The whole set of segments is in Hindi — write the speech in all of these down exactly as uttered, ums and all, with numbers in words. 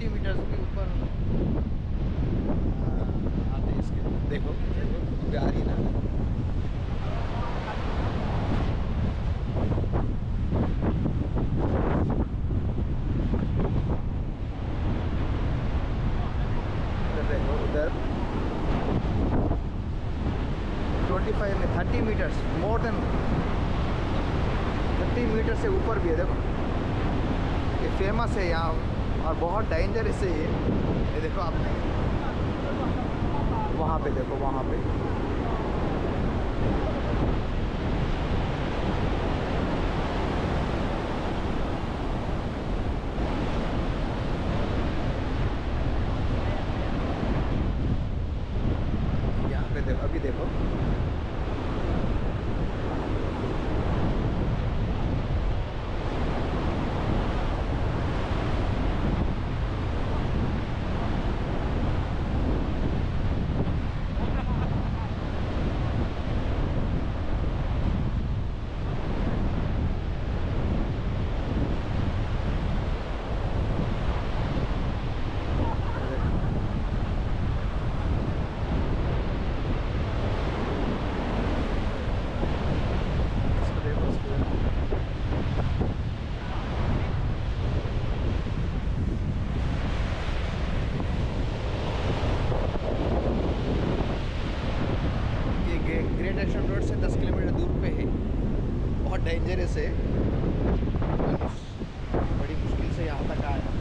थर्टी मीटर्स भी ऊपर आते इसके। देखो देखो अभी आ रही ना। उधर देखो उधर ट्वेंटी फाइव में thirty meters, more than thirty meter से ऊपर भी है। देखो ये फेमस है यहाँ और बहुत डेंजरस है ये। ये देखो आपने वहाँ पे देखो, वहाँ पे यहाँ पे देखो, अभी देखो इसको देखो इसको। ये गे- ग्रेट एक्शन रोड से दस किलोमीटर दूर पे है। बहुत डेंजरस है, बड़ी मुश्किल से यहाँ तक आया।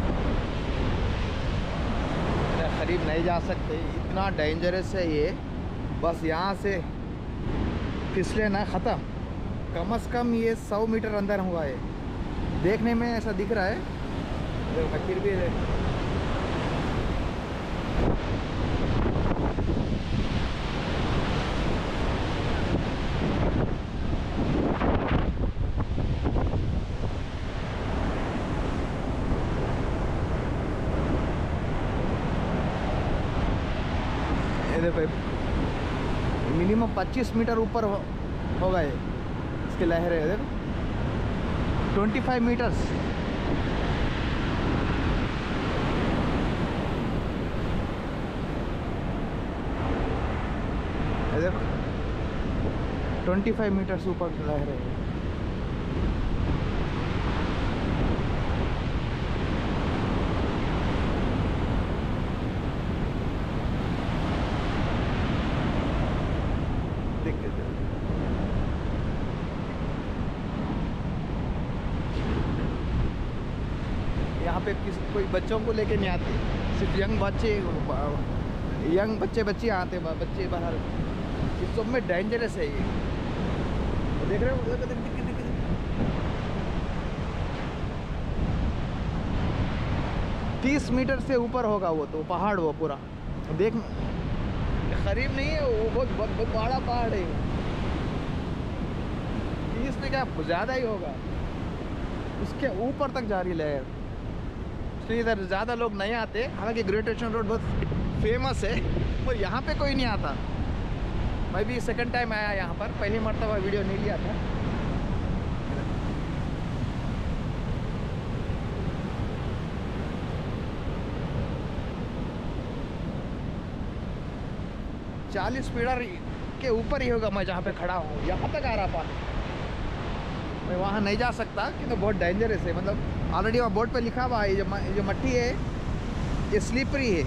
करीब नहीं जा सकते, इतना डेंजरस है ये। बस यहाँ से फिसले ना ख़त्म। कम से कम ये सौ मीटर अंदर हुआ है, देखने में ऐसा दिख रहा है। देखो फिर भी ये देखो मिनिमम पच्चीस मीटर ऊपर हो, होगा ये, इसकी लहरें है देखो पच्चीस मीटर्स। ये देखो पच्चीस मीटर्स ऊपर लहरें है। यहाँ पे किसी कोई बच्चों को लेके नहीं आते, सिर्फ यंग बच्चे यंग बच्चे बच्चे आते बच्चे बाहर। इस सब में डेंजरस है ये, देख रहे हो? देख, देख, देख, देख, देख। तीस मीटर से ऊपर होगा वो तो पहाड़, वो पूरा देख करीब नहीं है वो, बहुत बहुत, बहुत बड़ा पहाड़ है। तीस में क्या ज़्यादा ही होगा, उसके ऊपर तक जा रही लहर। इसलिए इधर ज़्यादा लोग नहीं आते। हालांकि ग्रेट ईस्टर्न रोड बहुत फेमस है और यहाँ पे कोई नहीं आता। मैं भी सेकंड टाइम आया यहाँ पर, पहली मरतबा वीडियो नहीं लिया था। चालीस मीटर के ऊपर ही होगा मैं जहाँ पे खड़ा हूँ, यहाँ तक आ रहा पानी। मैं वहाँ नहीं जा सकता क्योंकि बहुत डेंजरस है। मतलब ऑलरेडी वहाँ बोर्ड पे लिखा हुआ है ये जो, जो मट्टी है ये स्लिपरी है।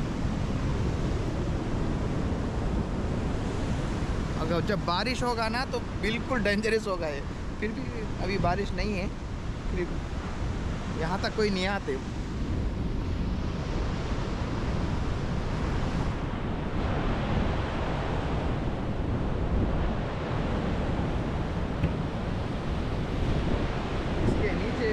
अगर जब बारिश होगा ना तो बिल्कुल डेंजरस होगा ये। फिर भी अभी बारिश नहीं है, फिर यहाँ तक कोई नहीं आते। इसके नीचे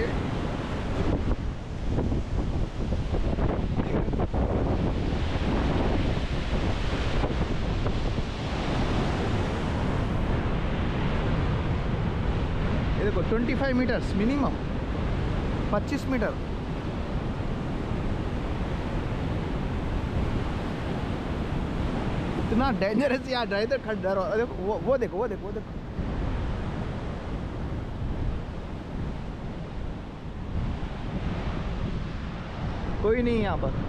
देखो पच्चीस मीटर्स मिनिमम, पच्चीस मीटर। इतना डेंजरस यार, इधर खड़ डर। देखो वो वो देखो वो देखो वो देखो कोई नहीं यहाँ पर।